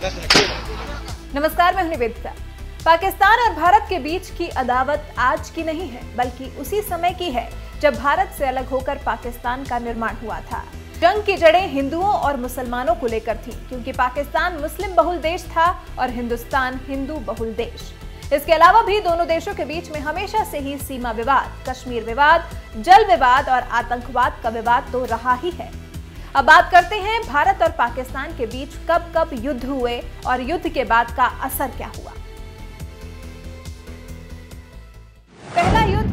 नमस्कार, मैं हूं निवेदिता। पाकिस्तान और भारत के बीच की अदावत आज की नहीं है, बल्कि उसी समय की है जब भारत से अलग होकर पाकिस्तान का निर्माण हुआ था। जंग की जड़ें हिंदुओं और मुसलमानों को लेकर थी, क्योंकि पाकिस्तान मुस्लिम बहुल देश था और हिंदुस्तान हिंदू बहुल देश। इसके अलावा भी दोनों देशों के बीच में हमेशा से ही सीमा विवाद, कश्मीर विवाद, जल विवाद और आतंकवाद का विवाद तो रहा ही है। अब बात करते हैं भारत और पाकिस्तान के बीच कब कब युद्ध हुए और युद्ध के बाद का असर क्या हुआ। पहला युद्ध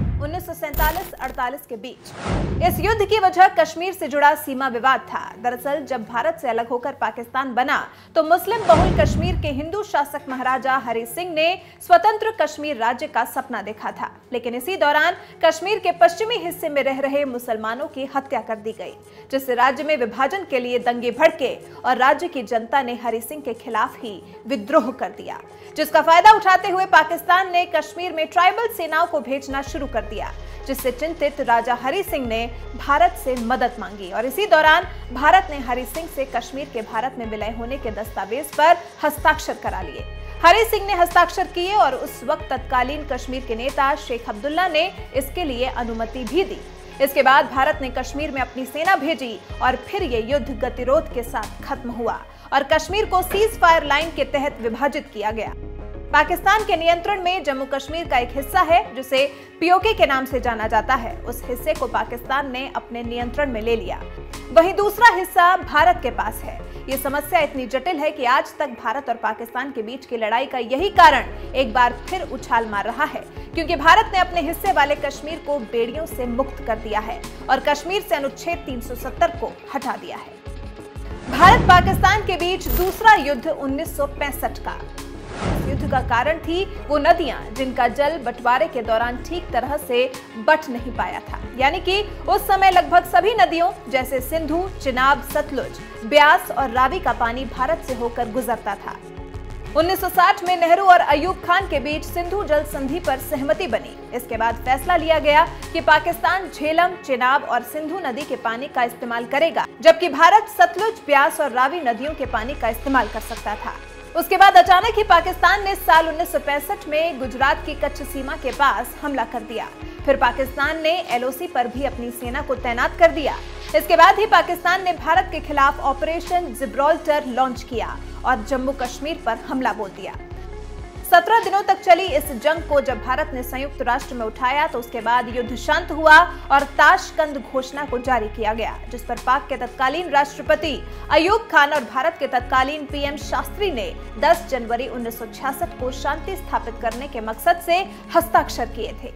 1947-48 के बीच। इस युद्ध की वजह कश्मीर से जुड़ा सीमा विवाद था। दरअसल जब भारत से अलग होकर पाकिस्तान बना तो मुस्लिम बहुल कश्मीर के हिंदू शासक महाराजा हरि सिंह ने स्वतंत्र कश्मीर राज्य का सपना देखा था, लेकिन इसी दौरान कश्मीर के पश्चिमी हिस्से में रह रहे मुसलमानों की हत्या कर दी गई, जिससे राज्य में विभाजन के लिए दंगे भड़के और राज्य की जनता ने हरि सिंह के खिलाफ ही विद्रोह कर दिया, जिसका फायदा उठाते हुए पाकिस्तान ने कश्मीर में ट्राइबल सेनाओं को भेजना शुरू कर दिया, जिससे चिंतित राजा हरि सिंह ने भारत से मदद मांगी और इसी दौरान भारत ने हरि सिंह से कश्मीर के भारत में विलय होने के दस्तावेज पर हस्ताक्षर करा लिए। हरि सिंह ने हस्ताक्षर किए और उस वक्त तत्कालीन कश्मीर के नेता शेख अब्दुल्ला ने इसके लिए अनुमति भी दी। इसके बाद भारत ने कश्मीर में अपनी सेना भेजी और फिर ये युद्ध गतिरोध के साथ खत्म हुआ और कश्मीर को सीज फायर लाइन के तहत विभाजित किया गया। पाकिस्तान के नियंत्रण में जम्मू कश्मीर का एक हिस्सा है जिसे पीओके के नाम से जाना जाता है। उस हिस्से को पाकिस्तान ने अपने नियंत्रण में ले लिया, वहीं दूसरा हिस्सा भारत के पास है। ये समस्या इतनी जटिल है कि आज तक भारत और पाकिस्तान के बीच की लड़ाई का यही कारण एक बार फिर उछाल मार रहा है, क्योंकि भारत ने अपने हिस्से वाले कश्मीर को बेड़ियों से मुक्त कर दिया है और कश्मीर से अनुच्छेद 370 को हटा दिया है। भारत पाकिस्तान के बीच दूसरा युद्ध 1965 का। युद्ध का कारण थी वो नदियां जिनका जल बंटवारे के दौरान ठीक तरह से बट नहीं पाया था, यानी कि उस समय लगभग सभी नदियों जैसे सिंधु, चिनाब, सतलुज, ब्यास और रावी का पानी भारत से होकर गुजरता था। 1960 में नेहरू और अयूब खान के बीच सिंधु जल संधि पर सहमति बनी। इसके बाद फैसला लिया गया कि पाकिस्तान झेलम, चिनाब और सिंधु नदी के पानी का इस्तेमाल करेगा, जबकि भारत सतलुज, ब्यास और रावी नदियों के पानी का इस्तेमाल कर सकता था। उसके बाद अचानक ही पाकिस्तान ने साल 1965 में गुजरात की कच्छ सीमा के पास हमला कर दिया। फिर पाकिस्तान ने एलओसी पर भी अपनी सेना को तैनात कर दिया। इसके बाद ही पाकिस्तान ने भारत के खिलाफ ऑपरेशन जिब्राल्टर लॉन्च किया और जम्मू कश्मीर पर हमला बोल दिया। 17 दिनों तक चली इस जंग को जब भारत ने संयुक्त राष्ट्र में उठाया तो उसके बाद युद्ध शांत हुआ और ताशकंद घोषणा को जारी किया गया, जिस पर पाक के तत्कालीन राष्ट्रपति अयूब खान और भारत के तत्कालीन पीएम शास्त्री ने 10 जनवरी 1966 को शांति स्थापित करने के मकसद से हस्ताक्षर किए थे।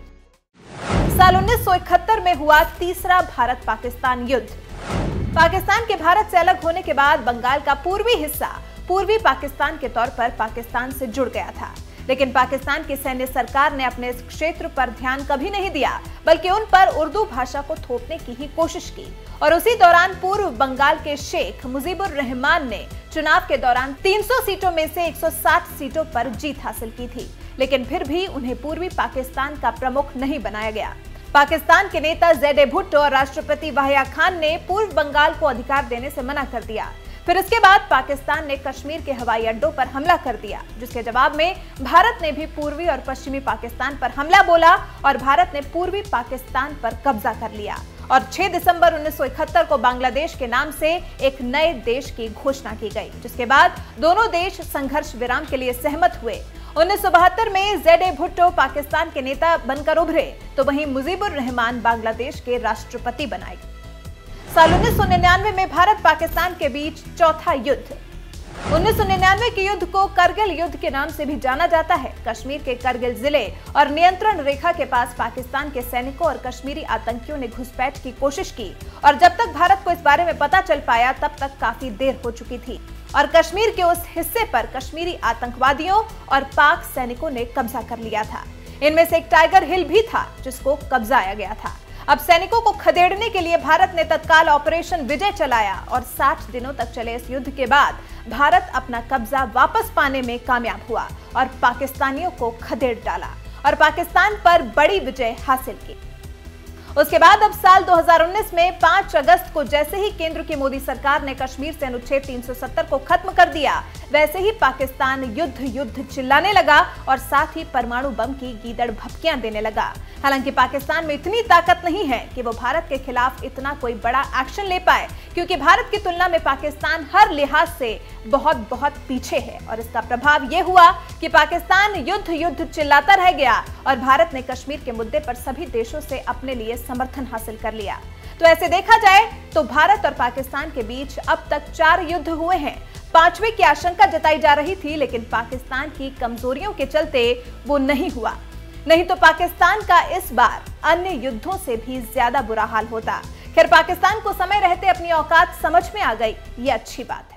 साल 1971 में हुआ तीसरा भारत पाकिस्तान युद्ध। पाकिस्तान के भारत से अलग होने के बाद बंगाल का पूर्वी हिस्सा पूर्वी पाकिस्तान के तौर पर पाकिस्तान से जुड़ गया था, लेकिन पाकिस्तान की सैन्य सरकार ने अपने इस क्षेत्र पर ध्यान कभी नहीं दिया, बल्कि उन पर उर्दू भाषा को थोपने की ही कोशिश की। और उसी दौरान पूर्व बंगाल के शेख मुजीबुर रहमान ने चुनाव के दौरान 300 सीटों में से 160 सीटों पर जीत हासिल की थी, लेकिन फिर भी उन्हें पूर्वी पाकिस्तान का प्रमुख नहीं बनाया गया। पाकिस्तान के नेता ज़ैद भुट्टो और राष्ट्रपति वाहिया खान ने पूर्व बंगाल को अधिकार देने से मना कर दिया। फिर इसके बाद पाकिस्तान ने कश्मीर के हवाई अड्डों पर हमला कर दिया, जिसके जवाब में भारत ने भी पूर्वी और पश्चिमी पाकिस्तान पर हमला बोला और भारत ने पूर्वी पाकिस्तान पर कब्जा कर लिया और 6 दिसंबर 1971 को बांग्लादेश के नाम से एक नए देश की घोषणा की गई, जिसके बाद दोनों देश संघर्ष विराम के लिए सहमत हुए। 1972 में ज़ैद भुट्टो पाकिस्तान के नेता बनकर उभरे, तो वहीं मुजीबुर रहमान बांग्लादेश के राष्ट्रपति बनाए। साल 1999 में भारत पाकिस्तान के बीच चौथा युद्ध। 1999 के युद्ध को करगिल युद्ध के नाम से भी जाना जाता है। कश्मीर के करगिल जिले और नियंत्रण रेखा के पास पाकिस्तान के सैनिकों और कश्मीरी आतंकियों ने घुसपैठ की कोशिश की और जब तक भारत को इस बारे में पता चल पाया तब तक काफी देर हो चुकी थी और कश्मीर के उस हिस्से पर कश्मीरी आतंकवादियों और पाक सैनिकों ने कब्जा कर लिया था। इनमें से एक टाइगर हिल भी था जिसको कब्जाया गया था। अब सैनिकों को खदेड़ने के लिए भारत ने तत्काल ऑपरेशन विजय चलाया और 60 दिनों तक चले इस युद्ध के बाद भारत अपना कब्जा वापस पाने में कामयाब हुआ और पाकिस्तानियों को खदेड़ डाला और पाकिस्तान पर बड़ी विजय हासिल की। उसके बाद अब साल 2019 में 5 अगस्त को जैसे ही केंद्र की मोदी सरकार ने कश्मीर से अनुच्छेद 370 को खत्म कर दिया, वैसे ही पाकिस्तान युद्ध युद्ध चिल्लाने लगा और साथ ही परमाणु बम की गीदड़ भभकियां देने लगा। हालांकि पाकिस्तान में इतनी ताकत नहीं है कि वो भारत के खिलाफ इतना कोई बड़ा एक्शन ले पाए, क्योंकि भारत की तुलना में पाकिस्तान हर लिहाज से बहुत बहुत पीछे है। और इसका प्रभाव यह हुआ कि पाकिस्तान युद्ध युद्ध चिल्लाता रह गया और भारत ने कश्मीर के मुद्दे पर सभी देशों से अपने लिए समर्थन हासिल कर लिया। तो ऐसे देखा जाए तो भारत और पाकिस्तान के बीच अब तक 4 युद्ध हुए हैं। 5वें की आशंका जताई जा रही थी, लेकिन पाकिस्तान की कमजोरियों के चलते वो नहीं हुआ। नहीं तो पाकिस्तान का इस बार अन्य युद्धों से भी ज्यादा बुरा हाल होता। खैर, पाकिस्तान को समय रहते अपनी औकात समझ में आ गई, ये अच्छी बात है।